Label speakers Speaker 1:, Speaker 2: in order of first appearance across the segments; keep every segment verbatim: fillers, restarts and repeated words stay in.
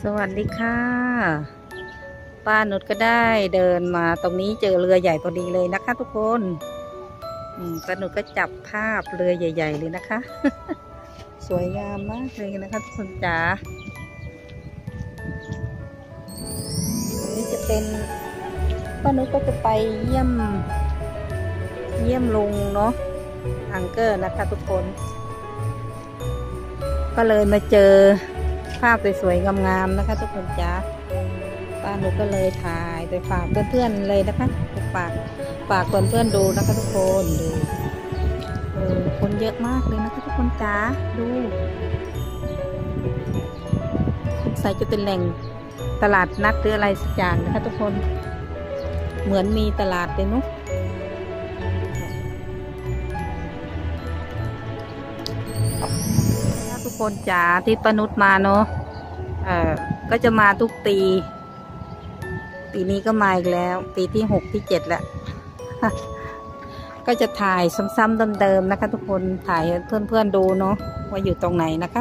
Speaker 1: วัสดีค่ะป้านุชก็ได้เดินมาตรงนี้เจอเรือใหญ่พอดีเลยนะคะทุกคนป้านุชก็จับภาพเรือใหญ่ๆเลยนะคะ สวยงามมากเลยนะคะทุกคนจ๋าอันนี้จะเป็นป้านุชก็จะไปเยี่ยมเยี่ยมลุงเนาะอังเกอร์นะคะทุกคนก็เลยมาเจอภาพสวยๆงามๆนะคะทุกคนจ้าป้าหนูก็เลยถ่ายไปฝากเพื่อนๆเลยนะคะฝากฝากเพื่อนๆดูนะคะทุกคนดูเออคนเยอะมากเลยนะคะทุกคนจ้าดูใส่จะเป็นแหล่งตลาดนัดหรืออะไรสักอย่างนะคะทุกคนเหมือนมีตลาดเลยเนาะทุกคนจ๋าที่ป้านุชมาเนาะเอ่อก็จะมาทุกปีปีนี้ก็มาอีกแล้วปีที่หกที่เจ็ดแล้ว ก็จะถ่ายซ้ำๆเดิมๆนะคะทุกคนถ่ายให้เพื่อนๆดูเนาะว่าอยู่ตรงไหนนะคะ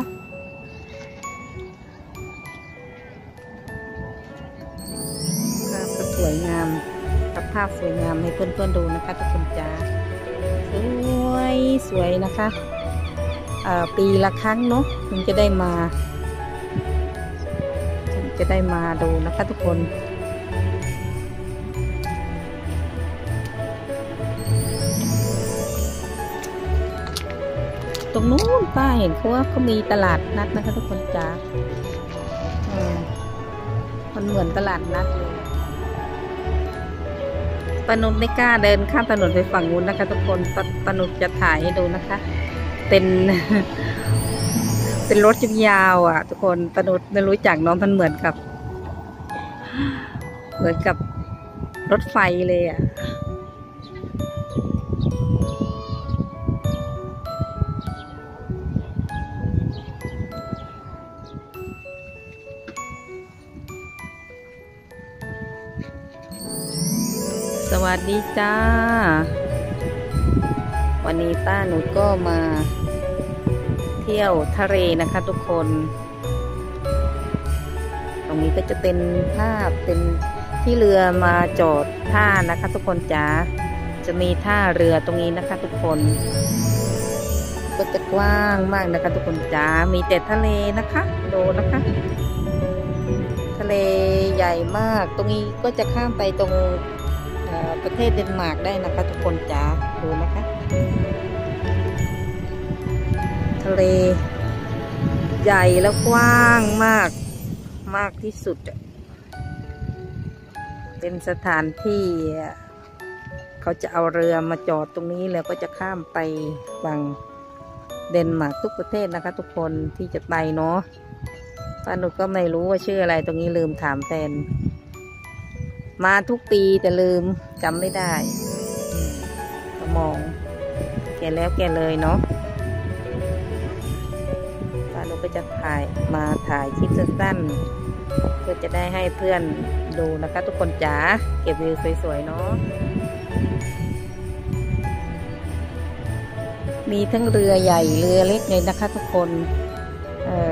Speaker 1: ภาพก็สวยงามกับภาพสวยงามให้เพื่อนๆดูนะคะทุกคนจ๋าสวยสวยนะคะปีละครั้งเนาะถึงจะได้มาถึงจะได้มาดูนะคะทุกคนตรงนู้นป้าเห็นเขาว่าเขามีตลาดนัดนะคะทุกคนจ้ามันเหมือนตลาดนัดเลยป้านุชไม่กล้าเดินข้ามถนนไปฝั่งนู้นนะคะทุกคนป้านุชจะถ่ายให้ดูนะคะเป็น เป็นรถยาวอ่ะทุกคนป้านุชไม่รู้จักน้องมันเหมือนกับเหมือนกับรถไฟเลยอ่ะสวัสดีจ้าวันนี้ป้าหนูก็มาเที่ยวทะเลนะคะทุกคนตรงนี้ก็จะเป็นภาพเป็นที่เรือมาจอดท่านะคะทุกคนจ๋าจะมีท่าเรือตรงนี้นะคะทุกคนก็จะกว้างมากนะคะทุกคนจ๋ามีแต่ทะเลนะคะดูนะคะทะเลใหญ่มากตรงนี้ก็จะข้ามไปตรงประเทศเดนมาร์กได้นะคะทุกคนจ๋าดูนะคะทะเลใหญ่แล้วกว้างมากมากที่สุดเป็นสถานที่เขาจะเอาเรือมาจอดตรงนี้แล้วก็จะข้ามไปฝั่งเดนมาร์กทุกประเทศนะคะทุกคนที่จะไปเนาะป้าหนูก็ไม่รู้ว่าชื่ออะไรตรงนี้ลืมถามแฟนมาทุกปีแต่ลืมจำไม่ได้สมองแกแล้วแกเลยเนาะป้าหนูก็จะถ่ายมาถ่ายคลิปสั้นๆเพื่อจะได้ให้เพื่อนดูนะคะทุกคนจ๋าเก็บวิวสวยๆเนาะมีทั้งเรือใหญ่เรือเล็กเลยนะคะทุกคนเออ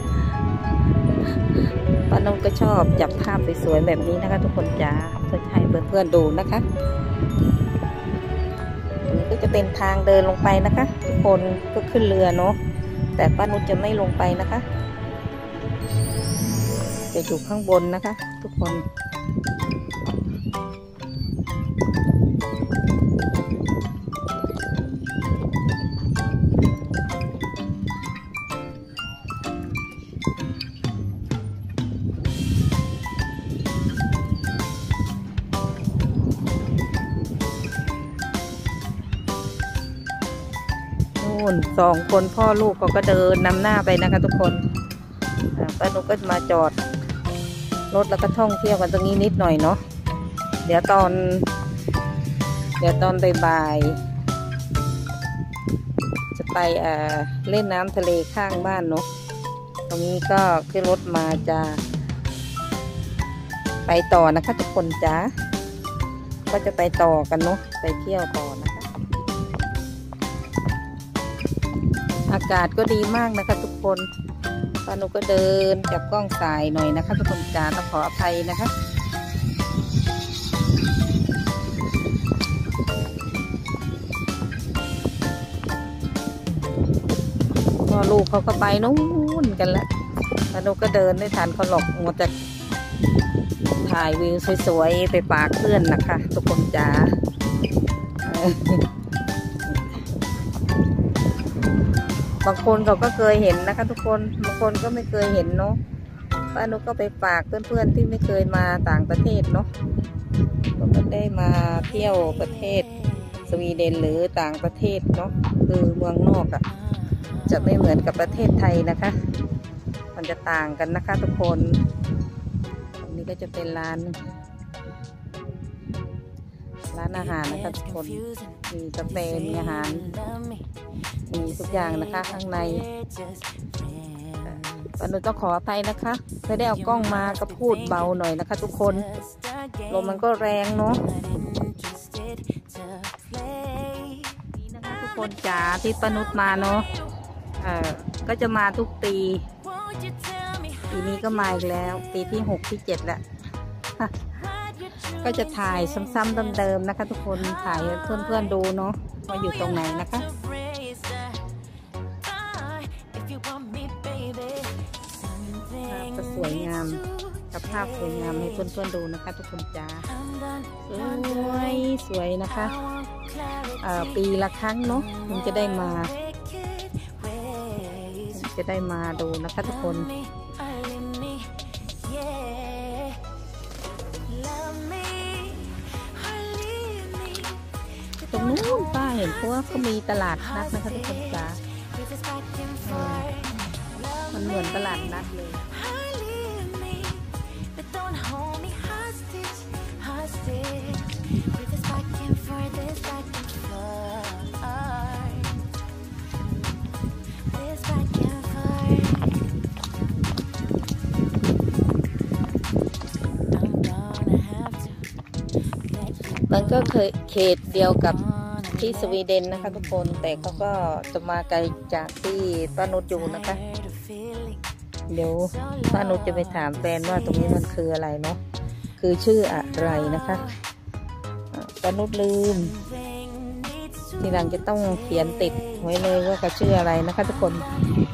Speaker 1: ป้านุชก็ชอบจับภาพสวยๆแบบนี้นะคะทุกคนจ๋าเพื่อให้เพื่อนๆดูนะคะตรงนี้ก็จะเป็นทางเดินลงไปนะคะทุกคนก็ขึ้นเรือเนาะแต่ป้านุชจะไม่ลงไปนะคะจะอยู่ข้างบนนะคะทุกคนสองคนพ่อลูกก็เดินนำหน้าไปนะคะทุกคนป้านุชก็มาจอดรถแล้วก็ท่องเที่ยวกันตรงนี้นิดหน่อยเนาะเดี๋ยวตอนเดี๋ยวตอนบ่ายๆจะไปเอ่อเล่นน้ำทะเลข้างบ้านเนาะตรงนี้ก็ขึ้นรถมาจะไปต่อนะคะทุกคนจ้าก็จะไปต่อกันเนาะไปเที่ยวต่อนะคะอากาศก็ดีมากนะคะทุกคน ป้าป้านุก็เดินจับกล้องสายหน่อยนะคะทุกคนจ๋าต้องขออภัยนะคะพ่อลูกเขาก็ไปนู้นกันแล้วป้านุก็เดินไม่ทันเขาหรอกมัวแต่ถ่ายวิวสวยๆไปฝากเพื่อนนะคะทุกคนจ๋าบางคนเขาก็เคยเห็นนะคะทุกคนบางคนก็ไม่เคยเห็นเนาะป้านุก็ไปฝากเพื่อนๆที่ไม่เคยมาต่างประเทศเนาะก็ไม่ได้มาเที่ยวประเทศสวีเดนหรือต่างประเทศเนาะคือเมืองนอกอะ่ะจะไม่เหมือนกับประเทศไทยนะคะมันจะต่างกันนะคะทุกคนอันนี้ก็จะเป็นร้านร้านอาหารนะคะทุกคนมีกาแฟมีอาหารมีทุกอย่างนะคะข้างในป้านุต้องขออภัยนะคะไม่ได้เอากล้องมาก็พูดเบาหน่อยนะคะทุกคนลมมันก็แรงเนาะนี่นะคะทุกคนจ๋าที่ป้านุมาเนาะเอ่อก็จะมาทุกปีปีนี้ก็มาอีกแล้วปีที่หกที่เจ็ดแล้วก็จะถ่ายซ้ำๆเดิมๆนะคะทุกคนถ่ายให้เพื่อนๆดูเนาะว่าอยู่ตรงไหนนะคะก็สวยงามกับภาพสวยงามให้เพื่อนๆดูนะคะทุกคนจ้าสวยสวยนะคะปีละครั้งเนาะผมจะได้มาจะได้มาดูนะคะทุกคนตรงนู้นป้าเห็นเพราะว่าเขามีตลาดนัดนะคะทุกคนจ้ามันเหมือนตลาดนัดเลยมันก็เคยเขตเดียวกับที่สวีเดนนะคะทุกคนแต่เขาก็จะมาไกลจากที่ป้านุชอยู่นะคะเดี๋ยวป้านุชจะไปถามแฟนว่าตรงนี้มันคืออะไรเนาะคือชื่ออะไรนะคะป้านุชลืมทีหลังจะต้องเขียนติดไว้เลยว่าเขาชื่ออะไรนะคะทุกคน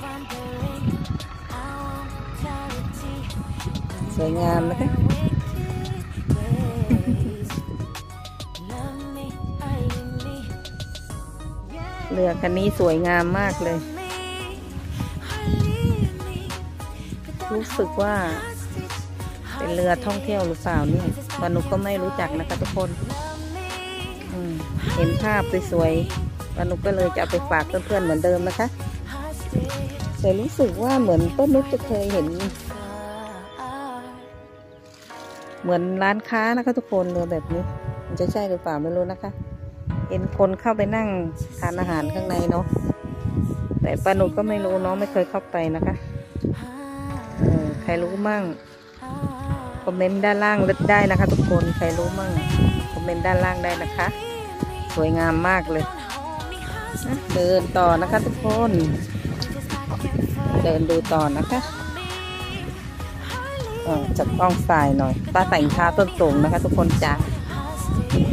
Speaker 1: สวยงามนะคะเรือคันนี้สวยงามมากเลยรู้สึกว่าเป็นเรือท่องเที่ยวหรือเปล่าเนี่ยป้านุก็ไม่รู้จักนะคะทุกคนเห็นภาพสวยๆป้านุก็เลยจะเอาไปฝากเพื่อนๆเหมือนเดิมนะคะแต่รู้สึกว่าเหมือนป้านุจะเคยเห็นเหมือนร้านค้านะคะทุกคนเรือแบบนี้มันจะใช่หรือเปล่าไม่รู้นะคะเห็นคนเข้าไปนั่งทานอาหารข้างในเนาะแต่ป้านุก็ไม่รู้เนาะไม่เคยเข้าไปนะคะเออใครรู้มั่งคอมเมนต์ด้านล่างได้นะคะทุกคนใครรู้มั่งคอมเมนต์ด้านล่างได้นะคะสวยงามมากเลยเดินต่อนะคะทุกคนเดินดูต่อนะคะจับกล้องสายหน่อยป้าแต่งท่าต้นสูงนะคะทุกคนจ้า